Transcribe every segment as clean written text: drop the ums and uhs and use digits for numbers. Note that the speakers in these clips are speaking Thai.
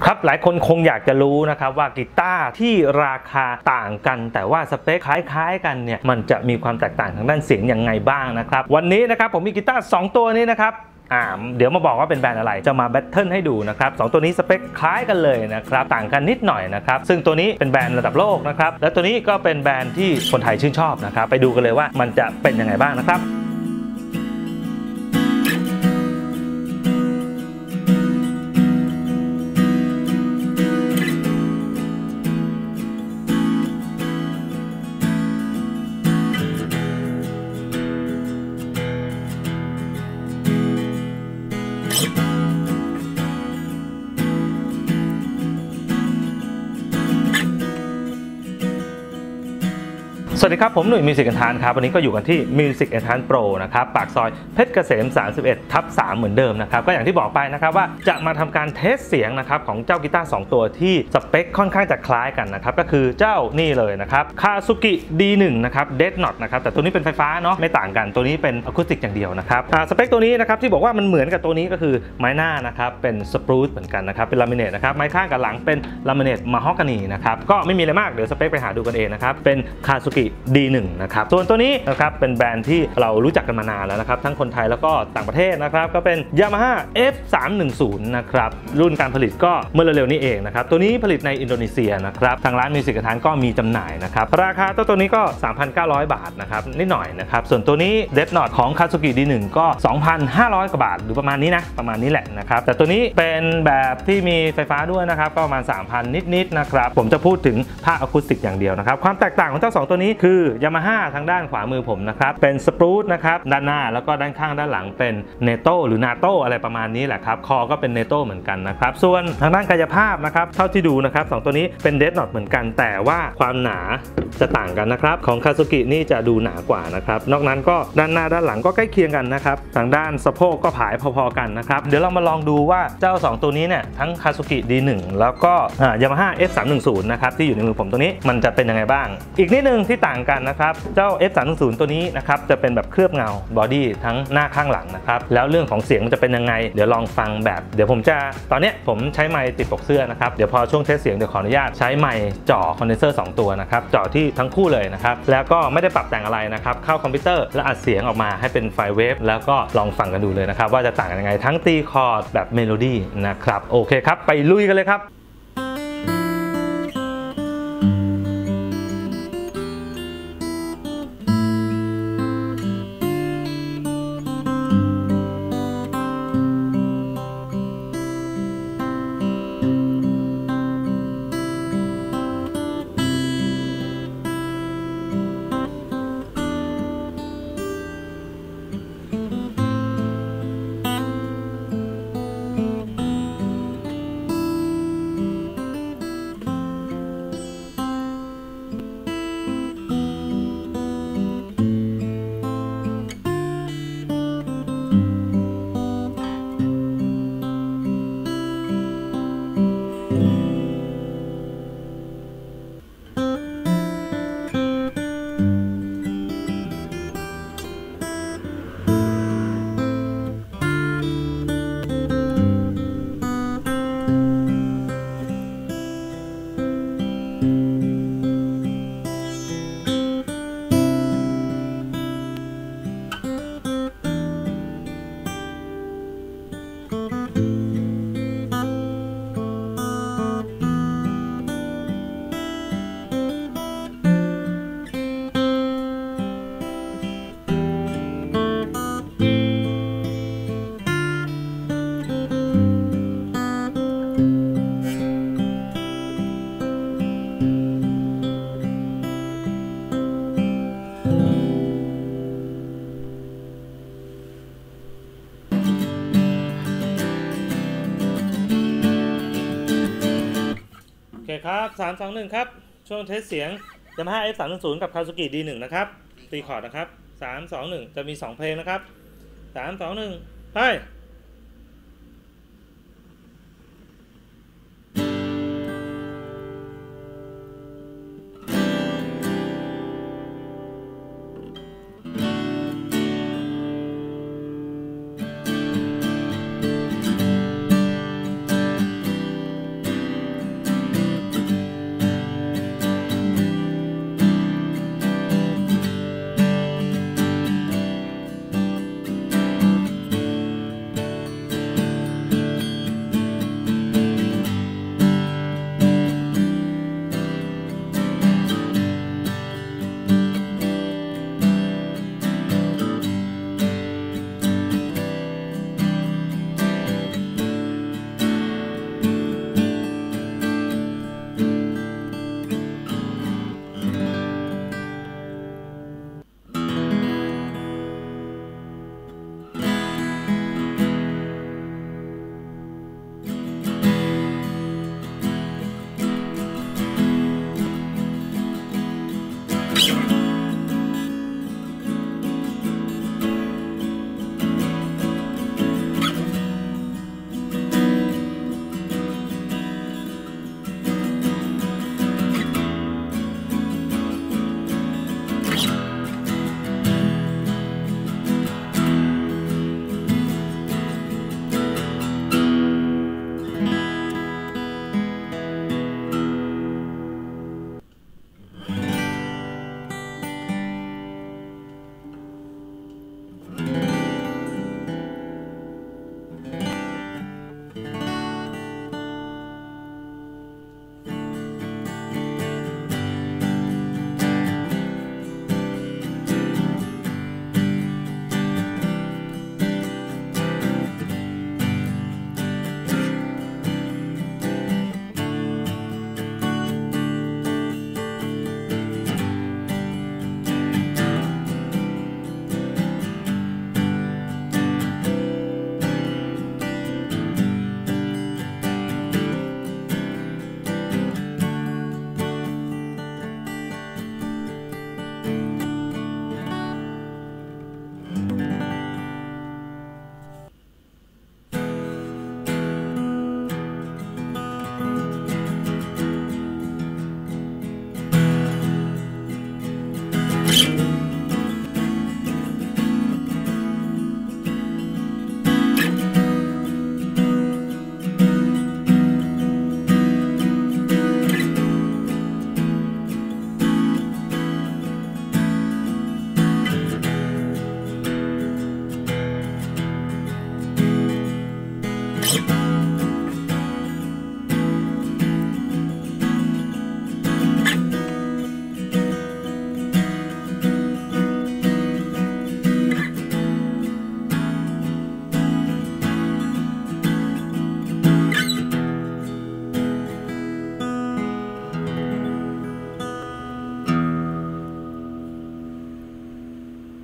ครับหลายคนคงอยากจะรู้นะครับว่ากีตาร์ที่ราคาต่างกันแต่ว่าสเปคคล้ายๆกันเนี่ยมันจะมีความแตกต่างทางด้านเสียงยังไงบ้างนะครับวันนี้นะครับผมมีกีตาร์2ตัวนี้นะครับเดี๋ยวมาบอกว่าเป็นแบรนด์อะไรจะมาแบทเทิลให้ดูนะครับ2ตัวนี้สเปคคล้ายกันเลยนะครับต่างกันนิดหน่อยนะครับซึ่งตัวนี้เป็นแบรนด์ระดับโลกนะครับและตัวนี้ก็เป็นแบรนด์ที่คนไทยชื่นชอบนะครับไปดูกันเลยว่ามันจะเป็นยังไงบ้างนะครับสวัสดีครับผมหนุ่ยมิวสิกแอนด์ทานครับวันนี้ก็อยู่กันที่ Music and Tan Pro นะครับปากซอยเพชรเกษม 31/3 เหมือนเดิมนะครับก็อย่างที่บอกไปนะครับว่าจะมาทำการเทสเสียงนะครับของเจ้ากีตาร์2ตัวที่สเปคค่อนข้างจะคล้ายกันนะครับก็คือเจ้านี่เลยนะครับ Kazuki D1 นะครับ Dead Knot นะครับแต่ตัวนี้เป็นไฟฟ้าเนาะไม่ต่างกันตัวนี้เป็นอะคูสติกอย่างเดียวนะครับสเปคตัวนี้นะครับที่บอกว่ามันเหมือนกับตัวนี้ก็คือไม้หน้านะครับเป็นสปรูตเหมือนกันนะครับเป็นลามิเนตนะครับไม้ข้างกับหลังเป็นลามิเนตมะฮอกกานีนะครับก็ไม่มีอะไรมากเดี๋ยวสเปคไปหาดูกันเองนะครับเป็น Kazuki D1 นะครับส่วนตัวนี้นะครับเป็นแบรนด์ที่เรารู้จักกันมานานแล้วนะครับทั้งคนไทยแล้วก็ต่างประเทศนะครับก็เป็น Yamaha F310 นะครับรุ่นการผลิตก็เมื่อเร็วๆนี้เองนะครับตัวนี้ผลิตในอินโดนีเซียนะครับทางร้านมิวสิกแอนด์ทานก็มีจำหน่ายนะครับราคาตัวนี้ก็ 3,900 บาทนะครับนิดหน่อยนะครับส่วนตัวนี้ Dead Knot ของ Kazuki D1 ก็ 2,500 กว่าบาทหรือประมาณนี้นะประมาณนี้แหละนะครับแต่ตัวนี้เป็นแบบที่มีไฟฟ้าด้วยนะครับก็ประมาณ 3,000 นิดๆนะครับผมจะพูดถึงภาคอะคูสติกอย่างเดียวนะครับความแตกต่างของเจ้า2ตัวนี้คือ Yamaha ทางด้านขวามือผมนะครับเป็นสปรูตนะครับด้านหน้าแล้วก็ด้านข้างด้านหลังเป็นเนโต้หรือนาโต้อะไรประมาณนี้แหละครับคอก็เป็นเนโต้เหมือนกันนะครับส่วนทางด้านกายภาพนะครับเท่าที่ดูนะครับ2ตัวนี้เป็นเดดน็อตเหมือนกันแต่ว่าความหนาจะต่างกันนะครับของ Kazuki นี่จะดูหนากว่านะครับนอกนั้นก็ด้านหน้าด้านหลังก็ใกล้เคียงกันนะครับทางด้านสะโพกก็ผายพอๆกันนะครับเดี๋ยวเรามาลองดูว่าเจ้า2ตัวนี้เนี่ยทั้ง Kazuki D1 แล้วก็Yamaha F310 นะครับที่อยู่ในมือผมตัวนี้มันจะเป็นยังไงบ้างอีกนิดนึงที่ต่างกันนะครับเจ้า F310 ตัวนี้นะครับจะเป็นแบบเคลือบเงาบอดี้ทั้งหน้าข้างหลังนะครับแล้วเรื่องของเสียงมันจะเป็นยังไงเดี๋ยวลองฟังแบบเดี๋ยวผมจะตอนนี้ผมใช้ไมค์ติดปกเสื้อนะครับเดี๋ยวพอช่วงเทสเสียงเดี๋ยวขออนุญาตใช้ไมค์จ่อคอนเดนเซอร์2ตัวนะครับจ่อที่ทั้งคู่เลยนะครับแล้วก็ไม่ได้ปรับแต่งอะไรนะครับเข้าคอมพิวเตอร์แล้วอัดเสียงออกมาให้เป็นไฟล์เวฟแล้วก็ลองฟังกันดูเลยนะครับว่าจะต่างกันยังไงทั้งตีคอร์ดแบบเมโลดี้นะครับโอเคครับไปลุยกันเลยครับโอเคครับ3-2-1ครับช่วงเทสเสียง Yamaha F310 กับ Kazuki D1 นะครับตีคอร์ดนะครับ3-2-1จะมี2เพลงนะครับ3-2-1ไป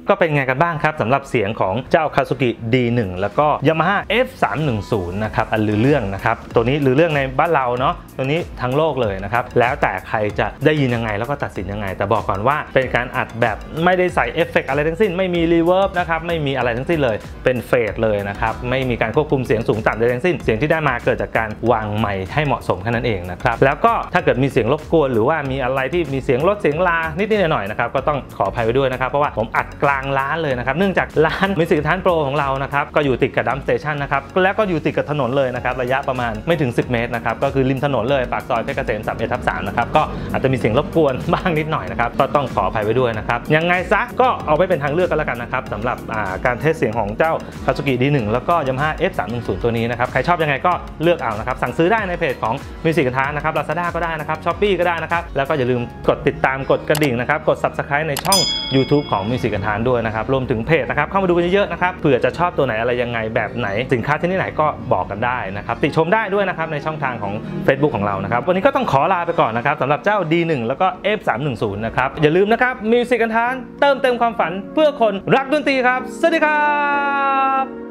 ก็เป็นไงกันบ้างครับสำหรับเสียงของเจ้า Kazuki D1 แล้วก็ Yamaha F310 นะครับอันลือเรื่องนะครับตัวนี้ลือเรื่องในบ้านเราเนาะตัวนี้ทั้งโลกเลยนะครับแล้วแต่ใครจะได้ยินยังไงแล้วก็ตัดสินยังไงแต่บอกก่อนว่าเป็นการอัดแบบไม่ได้ใส่เอฟเฟกต์อะไรทั้งสิ้นไม่มีรีเวิร์บนะครับไม่มีอะไรทั้งสิ้นเลยเป็นเฟดเลยนะครับไม่มีการควบคุมเสียงสูงต่ำใดทั้งสิ้นเสียงที่ได้มาเกิดจากการวางไมค์ให้เหมาะสมแค่นั้นเองนะครับแล้วก็ถ้าเกิดมีเสียงรบกวนหรือว่ามีอะไรที่มีเสียงลดเสียงลานิดๆหน่อยๆนะครับก็ต้องขออภัยไว้ด้วยนะครับเพราะว่าผมอัดกลางร้านเลยนะครับเนื่องจากร้าน Music Enhanced Pro ของเรานะครับก็อยู่ติดกับดัมป์สเตชันนะครับแล้วก็อยู่ติดกับถนนเลยนะครับระยะประมาณไม่ถึง10 เมตรนะครับก็คือริมถนนเลยปากซอยเพชรเกษม 31/3 นะครับก็อาจจะมีเสียงรบกวนบ้างนิดหน่อยนะครับก็ต้องขออภัยไว้ด้วยนะครับยังไงซะก็เอาไว้เป็นทางเลือกกันแล้วกันนะครับสำหรับการเทสเสียงของเจ้า Kazuki D1 แล้วก็ Yamaha F310 ตัวนี้นะครับใครชอบยังไงก็เลือกเอานะครับสั่งซื้อได้ในเพจของ Music Enhanced นะครับ Lazada ก็ได้นะครับ Shopee ก็ได้นะครับแล้วก็อย่าลืมกดติดตามกดกระดิ่งนะครับกด Subscribe ในช่อง YouTube ของ Music Enhanced ด้วยนะครับรวมถึงเพจนะครับเข้ามาดูกันเยอะๆนะครับเผื่อจะชอบตัวไหนอะไรยังไงแบบไหนสินค้าที่ไหนก็บอกกันได้นะครับติชมได้ด้วยนะครับในช่องทางของ Facebook ของเรานะครับวันนี้ก็ต้องขอลาไปก่อนนะครับสำหรับเจ้า D1 แล้วก็ F310 นะครับอย่าลืมนะครับ Music Enhanced เติมเต็มความฝันเพื่อคนรักดนตรีครับสวัสดีครับ